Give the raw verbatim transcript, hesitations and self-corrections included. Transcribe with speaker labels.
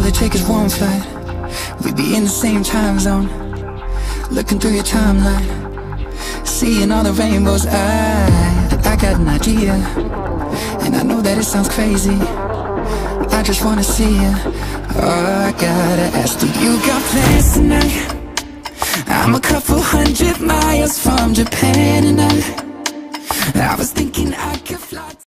Speaker 1: All it takes is one flight, we'd be in the same time zone. Looking through your timeline, seeing all the rainbows. I, I got an idea, and I know that it sounds crazy. I just wanna see you. Oh, I gotta ask, do you got plans tonight? I'm a couple hundred miles from Japan, and I, I was thinking I could fly